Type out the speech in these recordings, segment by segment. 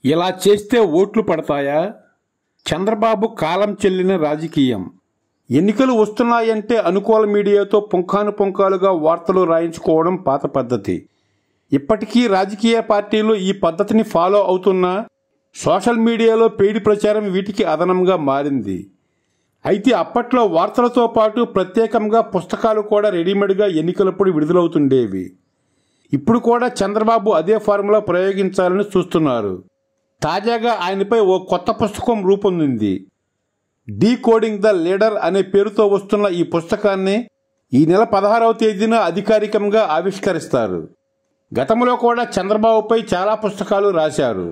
ఇలా చేస్తే ఓట్లు పడతాయా? చంద్రబాబు కాలం చెల్లిన రాజకీయం. ఎన్నికలు వస్తున్నాయంటే అనుకూల మీడియాతో పుంఖానుపుంఖాలుగా వార్తలు రాయించుకోవడం పాత పద్ధతి. ఇప్పటికీ రాజకీయ పార్టీలు ఈ పద్ధతిని ఫాలో అవుతున్నా సోషల్ మీడియాలో పెయిడ్ ప్రచారం వీటికి అదనంగా మారింది. అయితే అప్పట్లో వార్తలతో పాటు ప్రత్యేకంగా పుస్తకాలు కూడా రెడీమేడ్గా ఎన్నికలప్పుడు విడుదలవుతుండేవి. ఇప్పుడు కూడా చంద్రబాబు అదే ఫార్ములా ప్రయోగించాలని చూస్తున్నారు. తాజాగా ఆయనపై ఓ కొత్త పుస్తకం రూపొందింది. డీకోడింగ్ ద లీడర్ అనే పేరుతో వస్తున్న ఈ పుస్తకాన్ని ఈ నెల 16వ తేదీన అధికారికంగా ఆవిష్కరిస్తారు. గతంలో కూడా చంద్రబాబుపై చాలా పుస్తకాలు రాశారు.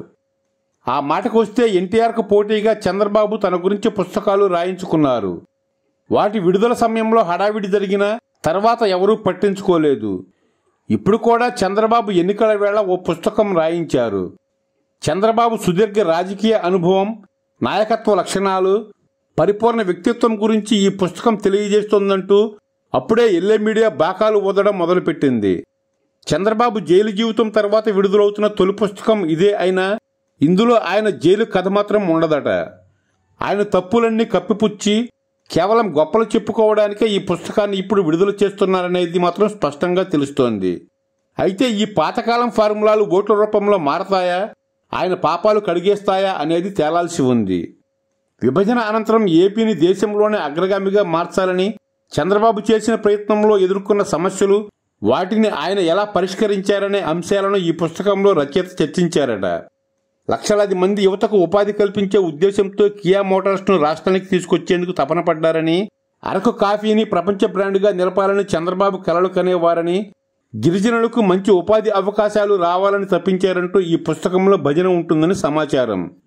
ఆ మాటకు వస్తే ఎన్టీఆర్కు పోటీగా చంద్రబాబు తన గురించి పుస్తకాలు రాయించుకున్నారు. వాటి విడుదల సమయంలో హడావిడి జరిగిన తర్వాత ఎవరూ పట్టించుకోలేదు. ఇప్పుడు కూడా చంద్రబాబు ఎన్నికల వేళ ఓ పుస్తకం రాయించారు. చంద్రబాబు సుదీర్ఘ రాజకీయ అనుభవం, నాయకత్వ లక్షణాలు, పరిపూర్ణ వ్యక్తిత్వం గురించి ఈ పుస్తకం తెలియజేస్తోందంటూ అప్పుడే ఎల్లే మీడియా బాకాలు ఊదడం మొదలుపెట్టింది. చంద్రబాబు జైలు జీవితం తర్వాత విడుదలవుతున్న తొలి పుస్తకం ఇదే అయినా ఇందులో ఆయన జైలు కథ మాత్రం ఉండదట. ఆయన తప్పులన్నీ కప్పిపుచ్చి కేవలం గొప్పలు చెప్పుకోవడానికే ఈ పుస్తకాన్ని ఇప్పుడు విడుదల చేస్తున్నారనేది మాత్రం స్పష్టంగా తెలుస్తోంది. అయితే ఈ పాతకాలం ఫార్ములాలు ఓట్ల రూపంలో మారతాయా, ఆయన పాపాలు కడిగేస్తాయా అనేది తేలాల్సి ఉంది. విభజన అనంతరం ఏపీని దేశంలోనే అగ్రగామిగా మార్చాలని చంద్రబాబు చేసిన ప్రయత్నంలో ఎదుర్కొన్న సమస్యలు, వాటిని ఆయన ఎలా పరిష్కరించారనే అంశాలను ఈ పుస్తకంలో రచయిత చర్చించారట. లక్షలాది మంది యువతకు ఉపాధి కల్పించే ఉద్దేశంతో కియా మోటార్స్ను రాష్ట్రానికి తీసుకొచ్చేందుకు తపన పడ్డారని, అరకు కాఫీని ప్రపంచ బ్రాండ్గా నిలపాలని చంద్రబాబు కలలు కనేవారని, గిరిజనులకు మంచి ఉపాధి అవకాశాలు రావాలని తప్పించారంటూ ఈ పుస్తకంలో భజన ఉంటుందని సమాచారం.